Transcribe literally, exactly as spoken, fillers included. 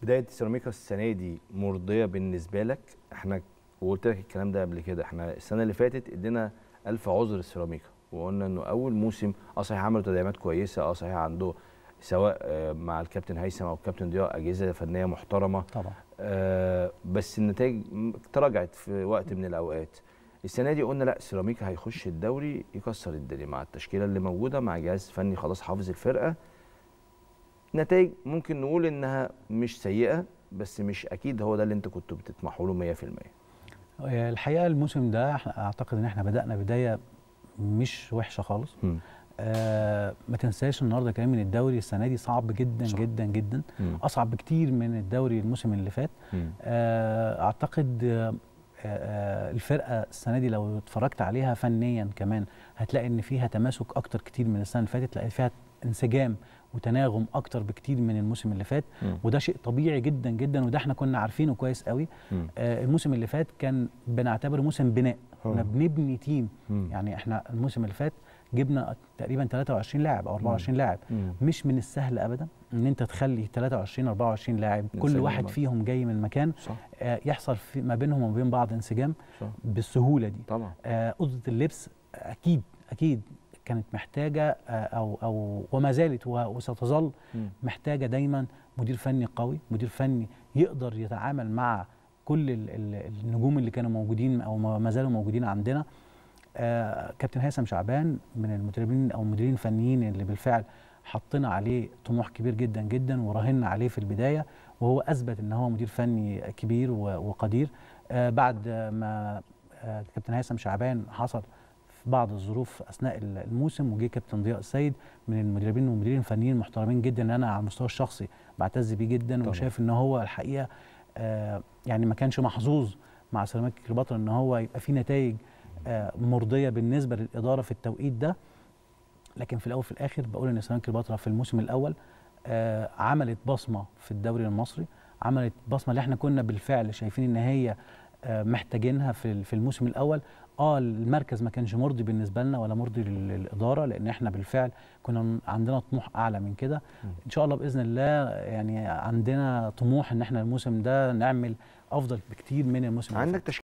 بدايه سيراميكا السنه دي مرضيه بالنسبه لك؟ احنا وقلت لك الكلام ده قبل كده، احنا السنه اللي فاتت ادينا الف عذر السيراميكا وقلنا انه اول موسم اه صحيح عملوا تدعيمات كويسه، اه صحيح عنده سواء مع الكابتن هيثم او الكابتن ضياء اجهزه فنيه محترمه طبعا، آه بس النتائج تراجعت في وقت من الاوقات. السنه دي قلنا لا، سيراميكا هيخش الدوري يكسر الدنيا مع التشكيله اللي موجوده، مع جهاز فني خلاص حافظ الفرقه. نتائج ممكن نقول انها مش سيئه، بس مش اكيد هو ده اللي انت كنت بتطمحوا له مية في المية. الحقيقه الموسم ده اعتقد ان احنا بدانا بدايه مش وحشه خالص. م. آه ما تنساش النهارده كمان من الدوري السنه دي صعب جدا صح. جدا جدا م. اصعب بكتير من الدوري الموسم اللي فات. آه اعتقد آه آه الفرقه السنه دي لو اتفرجت عليها فنيا كمان هتلاقي ان فيها تماسك اكتر كتير من السنه اللي فاتت، تلاقي فيها انسجام وتناغم اكتر بكتير من الموسم اللي فات. م. وده شيء طبيعي جدا جدا، وده احنا كنا عارفينه كويس قوي. آه الموسم اللي فات كان بنعتبره موسم بناء، كنا بنبني تيم. م. يعني احنا الموسم اللي فات جبنا تقريبا ثلاثة وعشرين لاعب او أربعة وعشرين لاعب. مم. مش من السهل ابدا ان انت تخلي ثلاثة وعشرين أربعة وعشرين لاعب كل واحد ما. فيهم جاي من مكان صح. آه يحصل في ما بينهم وما بين بعض انسجام صح. بالسهوله دي طبعا. آه اوضه اللبس اكيد اكيد كانت محتاجه آه او او وما زالت وستظل مم. محتاجه دايما مدير فني قوي، مدير فني يقدر يتعامل مع كل النجوم اللي كانوا موجودين او ما زالوا موجودين عندنا. آه كابتن هيثم شعبان من المدربين او المديرين الفنيين اللي بالفعل حطينا عليه طموح كبير جدا جدا وراهنا عليه في البدايه، وهو اثبت ان هو مدير فني كبير وقدير. آه بعد ما آه كابتن هيثم شعبان حصل في بعض الظروف اثناء الموسم وجه كابتن ضياء السيد من المدربين والمديرين الفنيين المحترمين جدا اللي انا على المستوى الشخصي بعتز بيه جدا طبعا. وشايف ان هو الحقيقه آه يعني ما كانش محظوظ مع سيراميكا كليوباترا ان هو يبقى في نتائج آه مرضيه بالنسبه للاداره في التوقيت ده. لكن في الاول وفي الاخر بقول ان سيراميكا كليوباترا في الموسم الاول آه عملت بصمه في الدوري المصري، عملت بصمه اللي احنا كنا بالفعل شايفين ان هي آه محتاجينها في في الموسم الاول. اه المركز ما كانش مرضي بالنسبه لنا ولا مرضي للاداره، لان احنا بالفعل كنا عندنا طموح اعلى من كده. ان شاء الله باذن الله يعني عندنا طموح ان احنا الموسم ده نعمل افضل بكتير من الموسم اللي فات.